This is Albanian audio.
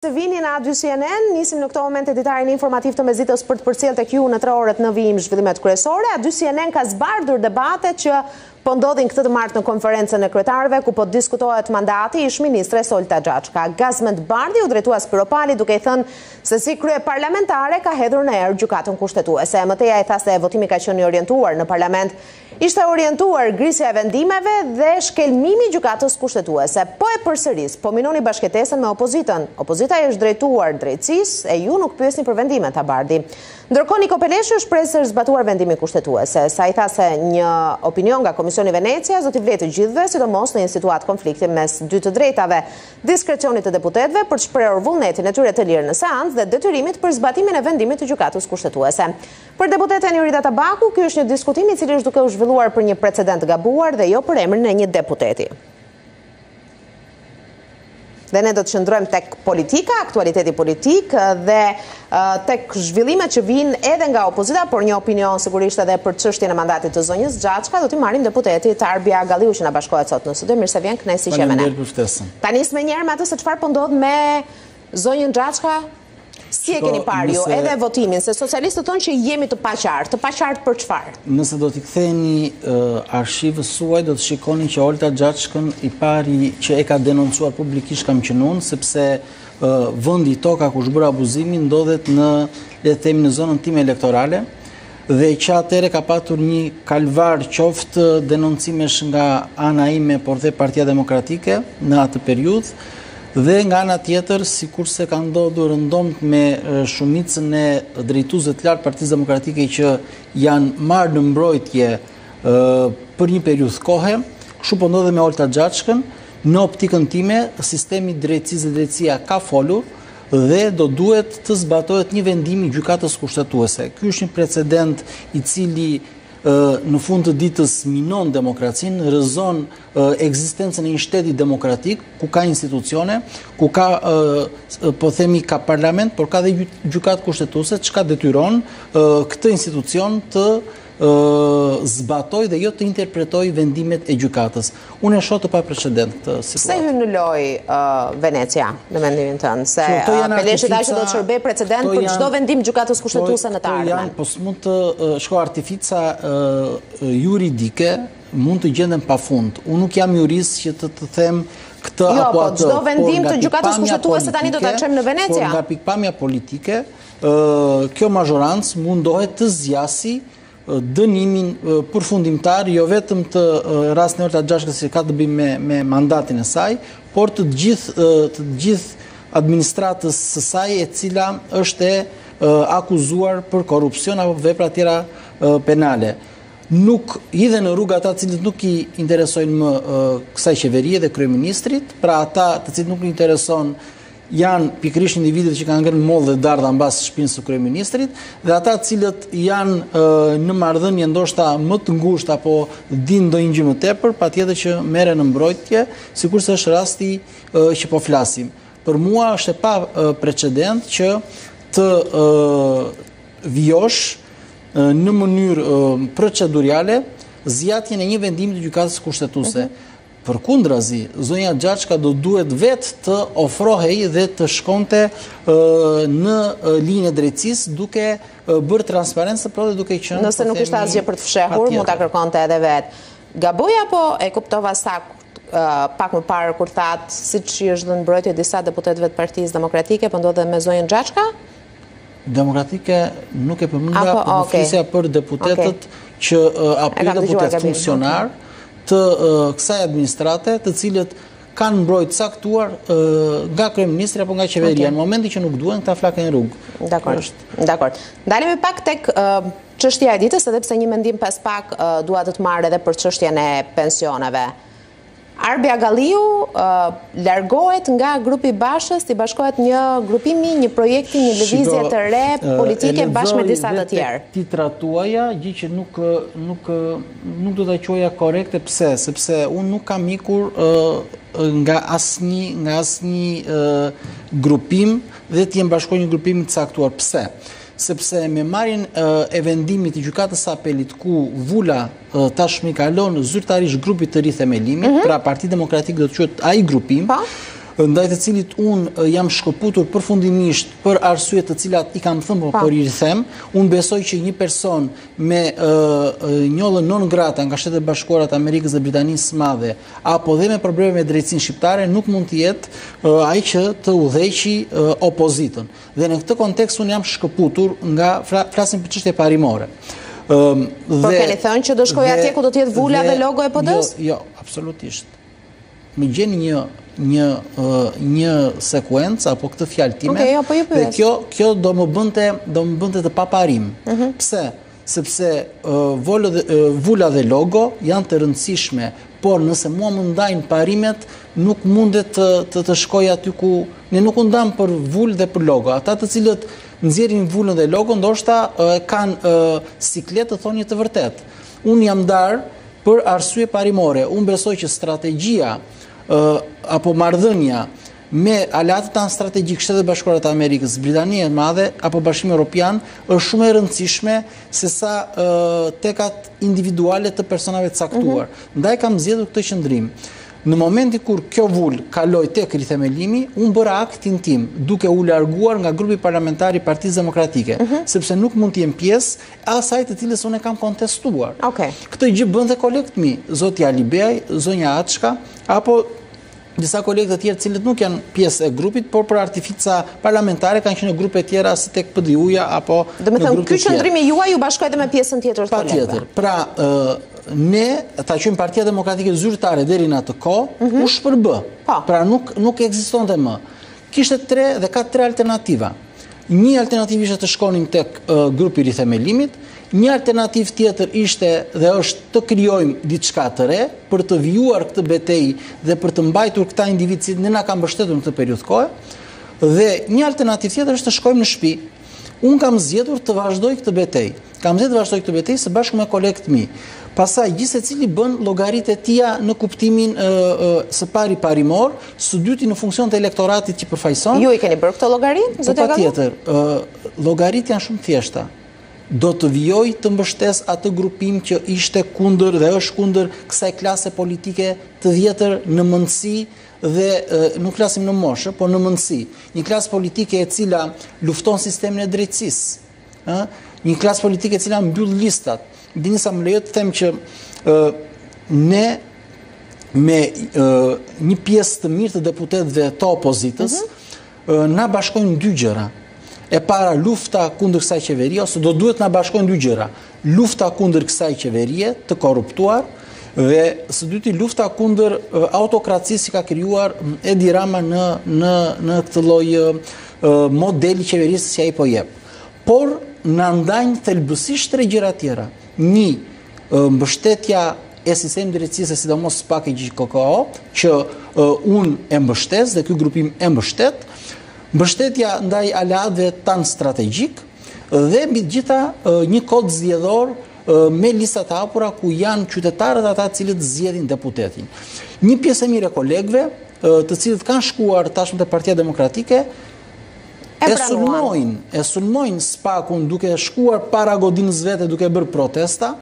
Se vini në A2 CNN, nisim në këto momente editarin informativ të Mezitës për të përcjellë tek ju në 3 orët në vijim zhvillimet kryesore. A2 CNN ka zbardhur debate që po ndodhin këtë të martë në konferencën e kryetarëve, ku po diskutohet mandati ish ministres Olta Xhaçka. Gazmend Bardhi u drejtua Spiropali duke i thënë se si krye parlamentare ka hedhur në erë gjykatën kushtetuese. Mëteja i tha se votimi ka qenë i orientuar në parlament, ishte orientuar ngrisja e vendimeve dhe shkelmimi i gjykatës kushtetuese. Po e përsëris, po minoni bashkëtesën me opozitën. Opozita është drejtuar drejtësisë e ju nuk pyesni për vendimet, tha Bardhi. Ndërkohë Niko Peleshi shpreh se është zbatuar vendimi kushtetuese. Sa i tha se një opinion nga Komisioni Venecia do t'i vlejë të gjithëve, sidomos në një situatë konflikti mes dy të drejtave, diskrecionit të deputetëve për të shprehur vullnetin e tyre të lirë në seancë dhe detyrimit për zbatimin e vendimit të gjykatës kushtetuese. Për deputeten Jurida Tabaku, ky është një diskutim i cili është duke u zhvilluar për një precedent gabuar dhe jo për emrin e një deputeti. Dhe ne do të qëndrojmë tek politika, aktualiteti politik dhe tek zhvillimet që vinë edhe nga opozita, por një opinion sigurisht edhe për çështjen e mandatit të zonjës Xhaçka, do t'i marrim deputetit Arbia Galliu që na bashkohet sot në studio. Mirë se vjen, kënaqësi që jemi ne. Ta nis më njëherë me atë se çfarë po ndodh me zonjën Xhaçka. Si e keni parë ju edhe votimin, se socialistët thonë që jemi të paqartë për çfarë? Nëse do t'i ktheni arshivës suaj, do të shikoni që Olta Xhaçkën i pari që e ka denoncuar publikisht kam qenë unë, sepse vendi toka ku zhbër abuzimin ndodhet në, le të themi, në zonën time elektorale, dhe që atëre ka patur një kalvar qoftë denoncimesh nga ana ime, por dhe Partia Demokratike në atë periudhë. Dhe nga ana tjetër, sikurse ka ndodhur ndomt me shumicën e drejtuesve të lartë Partisë Demokratike që janë marrë në mbrojtje për një periudhë kohe, kështu po ndodhe me Olta Xhaçkën. Në optikën time, sistemi drejtësisë dhe drejtësia ka folur dhe do duhet të zbatohet një vendim i gjykatës kushtetuese. Ky është një precedent i cili në fund të ditës minon demokracinë, rrëzon ekzistencën e një shteti demokratik, ku ka institucione, ku ka, po themi, ka parlament, por ka dhe gjykatë kushtetuese, që ka detyron këtë institucion të zbatoj dhe jo të interpretoj vendimet e gjykatës. Unë e shoh të pa precedent këtë situatë. Pse hyn në lojë Venecia në mendimin tënd? Se Peleshi tha që do të shërbej precedent për çdo vendim gjykatës kushtetuese në të ardhmen. Po s'mund të shko artifica juridike, mund të gjenden pafund. Unë nuk jam jurist që të them këtë apo atë. Jo, po çdo vendim të gjykatës kushtetuese tani do ta çojmë në Venecia. Por nga pikpamja politike, kjo mazhorancë mundohet të zgjasë dënimin përfundimtar, jo vetëm të rastin e Olta Xhaçkës që ka të bëjë me mandatin e saj, por të gjithë administratës së saj e cila është akuzuar për korrupsion apo vepra tjera penale. Nuk hidhen në rrugë ata të cilët nuk i interesojnë më kësaj qeverie dhe kryeministrit, pra ata të cilët nuk i intereson janë pikërisht individët që kanë ngrënë mollë dhe dardha mbas shtëpisë së kryeministrit, dhe ata të cilët janë në marrëdhënie ndoshta më të ngushtë apo dinë ndonjë gjë më tepër, patjetër që merren në mbrojtje, sikurse është rasti që po flasim. Për mua është e pa precedent që të vijosh në mënyrë procedurale zgjatjen e një vendimi të gjykatës kushtetuese. Përkundrazi, zonja Xhaçka do duhet vetë të ofrohej dhe të shkonte në linjë drejtësisë duke bërë transparencë, por edhe duke qenë. Nëse nuk ishte asgjë për të fshehur, mund ta kërkonte edhe vetë. Gaboj apo e kuptova saktë pak më parë kur thatë, siç është dhënë mbrojtje disa deputetëve të Partisë Demokratike, po ndodhe me zonjën Xhaçka? Demokratike nuk e përmenda, por flisja për deputetët që apo deputet funksionar të kësaj administrate, të cilët kanë mbrojtë caktuar nga kryeministri apo nga qeveria, në momentin që nuk duhen këta flakën rrugë. Dakor. Ndalemi pak tek çështja e ditës, edhe pse një mendim pas pak dua të marr edhe për çështjen e pensioneve. Arbia Galliu largohet nga grupi Bashës, i bashkohet një grupimi, një projekti, një lëvizje të re politike bashkë me disa të tjerë. Titra tuaja, gjë që nuk do ta quaja korrekte, pse? Sepse unë nuk kam ikur nga asnjë grupim dhe të jem bashkoj një grupim të caktuar. Pse? Sepse me marrjen e vendimit të gjykatës së apelit ku Vula tashmë kalon zyrtarisht grupit të ri themelimit, pra Partia Demokratike do të quhet ai grupim, ndaj të cilit unë jam shkëputur përfundimisht për arsye të cilat i kam thënë, por i them, unë besoj që një person me njollën non grata nga Shtetet Bashkuara të Amerikës dhe Britanisë së Madhe, apo dhe me probleme me drejtsinë shqiptare, nuk mund të jetë ai që të udhëheqi opozitën. Dhe në këtë kontekst unë jam shkëputur nga flasim për çështje parimore. Por keni thënë që do shkoj atje ku do të jetë vula dhe logo e PD-s? Jo, absolutisht. Më gjeni një sekuencë apo këtë fjalë time, dhe kjo do më bënte të paparim. Pse? Sepse vula dhe logo janë të rëndësishme, por nëse mua më ndajnë parimet, nuk mundet të shkoj aty ku ne nuk u ndam për vulë dhe për logo. Ata të cilët nxjerrin vulën dhe logo ndoshta kanë sikletë të thonjë të vërtet. Unë jam darë për arsye parimore. Unë besoj që strategjia apo marrëdhënia me aleatët tanë strategjik, Shtetet Bashkuara të Amerikës, Britania e Madhe apo Bashkimi Evropian është shumë e rëndësishme se sa tekat individuale të personave të caktuar. Ndaj kam zgjedhur këtë qëndrim. Në momenti kur kjo vulë kaloi tek rithemelimi, unë bëra aktin tim duke u larguar nga grupi parlamentar i Partisë Demokratike, sepse nuk mund të jem pjesë asaj të cilës unë e kam kontestuar. Këtë gjë bën dhe kolegët mi, zoti Ali Beaj, zonja Açka, apo disa kolegë të tjerë cilët nuk janë pjesë e grupit, por për artifica parlamentare kanë qenë në grupe tjera si tek PD-ja apo në grupe tjera. Do të thënë, ky qëndrimi juaj ju bashkoi edhe me pjesën tjetër të kolegëve. Patjetër. Pra, ne ta quajmë Partia Demokratike Zyrtare deri në atë kohë, u shpërbë. Pra nuk ekzistonte më. Kishte ka tre alternativa. Një alternativë ishte të shkonim tek grupi i rithemelimit, një alternativë tjetër ishte dhe është të krijojmë diçka të re për të vijuar këtë betejë dhe për të mbajtur këta individ që ne na kanë mbështetur në këtë periudhë kohe, dhe një alternativë tjetër është të shkojmë në shtëpi. Unë kam zgjedhur të vazhdoj këtë betejë. Kam zgjedhur të vazhdoj këtë betejë së bashku me kolegët mi. Pastaj gjithsecili bën llogaritë e tija në kuptimin së pari parimor, së dyti në funksion të elektoratit që përfaqëson. Ju i keni bërë këtë llogaritë? Patjetër, llogaritë janë shumë thjeshta. Do të vijoj të mbështes atë grupim që ishte kundër dhe është kundër kësaj klase politike të vjetër në mendësi dhe nuk flasim në moshë, por në mendësi. Një klasë politike e cila lufton sistemin e drejtësisë. Një klasë politike e cila mbyll listat. Dini sa më lejo të them që ne me një pjesë të mirë të deputetëve të opozitës na bashkojnë dy gjëra. E para, lufta kundër kësaj qeverie, ose do duhet na bashkojnë dy gjëra. Lufta kundër kësaj qeverie të korruptuar dhe së dyti lufta kundër autokracisë që ka krijuar Edi Rama në këtë lloj modeli qeverisë që ai po jep. Por na ndajnë thelbësisht tre gjëra tjera. Një, mbështetja e sistemit drejtësisë, sidomos paketi KKO, që unë e mbështes dhe ky grupim e mbështet. Mbështetja ndaj aleatëve tanë strategjik dhe mbi të gjitha një kod zgjedhor me listat e hapura ku janë qytetarët ata të cilët zgjedhin deputetin. Një pjesë e mirë e kolegëve, të cilët kanë shkuar tashmë te Partia Demokratike, e sulmojnë SPAK-un duke shkuar para godinës vete duke bërë protesta.